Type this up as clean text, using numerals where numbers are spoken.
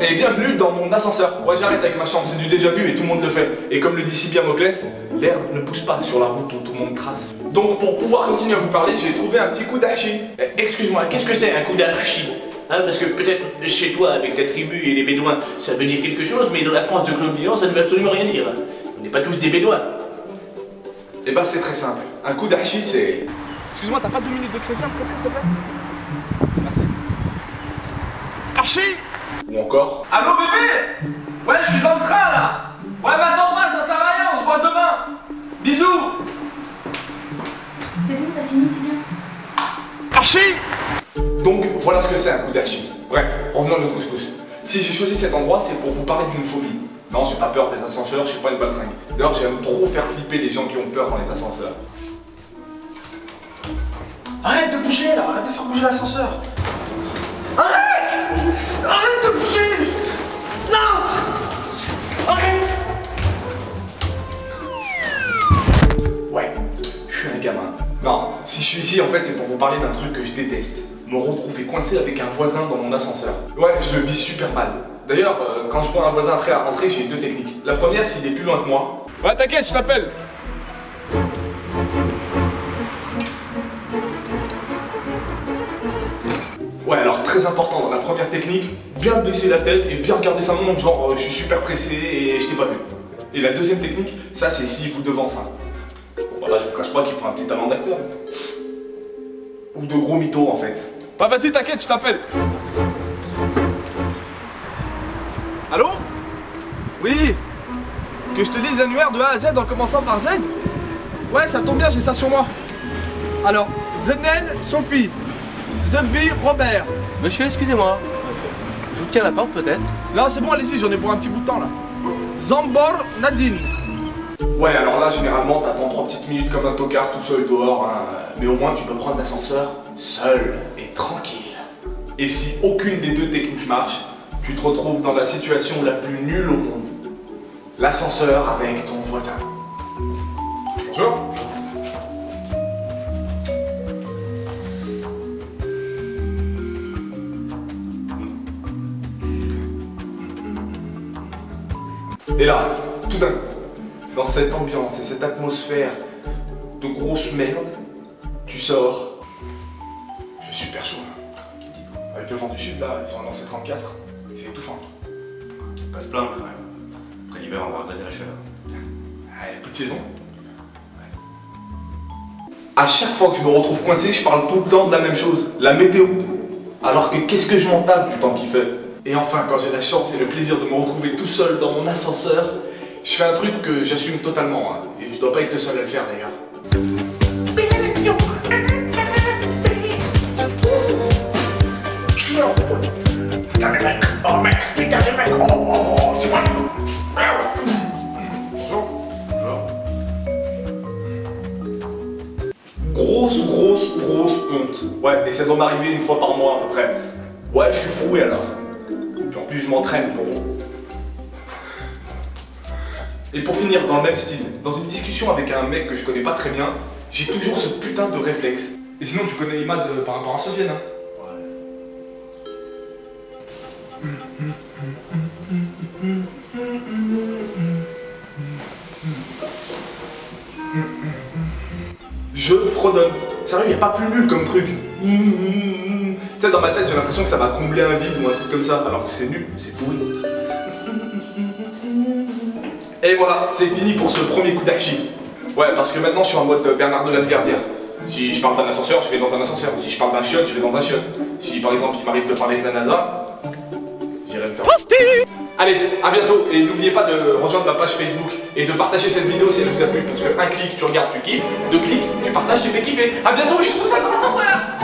et bienvenue dans mon ascenseur. Ouais, j'arrête avec ma chambre, c'est du déjà vu et tout le monde le fait. Et comme le dit si bien Moclès, l'herbe ne pousse pas sur la route où tout le monde trace. Donc pour pouvoir continuer à vous parler, j'ai trouvé un petit coup d'archi. Excuse-moi, qu'est-ce que c'est un coup d'archi? Hein, parce que peut-être chez toi, avec ta tribu et les Bédouins, ça veut dire quelque chose, mais dans la France de Claude Léon, ça ne veut absolument rien dire. On n'est pas tous des Bédouins. Et bah c'est très simple. Un coup d'archi c'est... Excuse-moi, t'as pas 2 minutes de crédit à me prêter s'il te plaît? Merci. Archi! Ou encore... Allô bébé! Ouais, je suis dans le train là! Ouais, mais attends pas, ça sert à rien, on se voit demain! Bisous! C'est bon, t'as fini, tu viens? Archi! Donc voilà ce que c'est un coup d'archi. Bref, revenons à notre couscous. Si j'ai choisi cet endroit, c'est pour vous parler d'une phobie. Non, j'ai pas peur des ascenseurs, je suis pas une baltringue. D'ailleurs, j'aime trop faire flipper les gens qui ont peur dans les ascenseurs. Arrête de bouger là, arrête de faire bouger l'ascenseur. Arrête! Arrête de bouger! Non! Arrête! Ouais, je suis un gamin. Non, si je suis ici, en fait, c'est pour vous parler d'un truc que je déteste. Me retrouver coincé avec un voisin dans mon ascenseur. Ouais, je le vis super mal. D'ailleurs, quand je vois un voisin prêt à rentrer, j'ai 2 techniques. La première, s'il est plus loin que moi. Ouais, t'inquiète, je t'appelle. Ouais, alors très important dans la première technique, bien baisser la tête et bien regarder sa montre, genre je suis super pressé et je t'ai pas vu. Et la deuxième technique, ça c'est s'il vous devance. Bon bah là je vous cache pas qu'il faut un petit talent d'acteur. Ou de gros mythos en fait. Bah vas-y t'inquiète, je t'appelle. Allô? Oui? Que je te lise l'annuaire de A à Z en commençant par Z? Ouais, ça tombe bien, j'ai ça sur moi. Alors, Zenel, Sophie. Zumbi, Robert. Monsieur, excusez-moi. Je vous tiens la porte peut-être? Non, c'est bon, allez-y, j'en ai pour un petit bout de temps là. Zambor, Nadine. Ouais, alors là, généralement, t'attends 3 petites minutes comme un tocard tout seul dehors, hein. Mais au moins, tu peux prendre l'ascenseur seul et tranquille. Et si aucune des 2 techniques marche, tu te retrouves dans la situation la plus nulle au monde. L'ascenseur avec ton voisin. Bonjour. Et là, tout d'un coup, dans cette ambiance et cette atmosphère de grosse merde, tu sors. Il fait super chaud. Avec le vent du sud là, ils sont lancé 34. C'est étouffant. Pas se plaindre quand même. Après l'hiver, on va regretter la chaleur. Ouais, toute saison. Ouais. À chaque fois que je me retrouve coincé, je parle tout le temps de la même chose, la météo. Alors que qu'est-ce que je m'en tape du temps qu'il fait? Et enfin, quand j'ai la chance et le plaisir de me retrouver tout seul dans mon ascenseur, je fais un truc que j'assume totalement, hein. Et je dois pas être le seul à le faire d'ailleurs. Putain les mecs, oh mec, putain les mecs, oh, c'est moi. Bonjour. Bonjour. Grosse honte. Ouais, mais ça doit m'arriver une fois par mois à peu près. Ouais, je suis fou et alors. Puis en plus, je m'entraîne pour vous. Et pour finir, dans le même style, dans une discussion avec un mec que je connais pas très bien, j'ai toujours ce putain de réflexe. Et sinon, tu connais Imad par rapport à Sofiane, hein? Je fredonne. Sérieux, y a pas plus nul comme truc. Tu sais, dans ma tête, j'ai l'impression que ça va combler un vide ou un truc comme ça, alors que c'est nul, c'est pourri. Et voilà, c'est fini pour ce premier coup d'archi. Ouais, parce que maintenant, je suis en mode Bernard de la Villardière. Si je parle d'un ascenseur, je vais dans un ascenseur. Si je parle d'un chiotte, je vais dans un chiotte. Si par exemple, il m'arrive de parler de la NASA, j'irai me faire... Allez, à bientôt, et n'oubliez pas de rejoindre ma page Facebook et de partager cette vidéo si elle vous a plu, parce que un clic, tu regardes, tu kiffes, 2 clics, tu partages, tu fais kiffer. À bientôt, je suis tout seul dans l'ascenseur.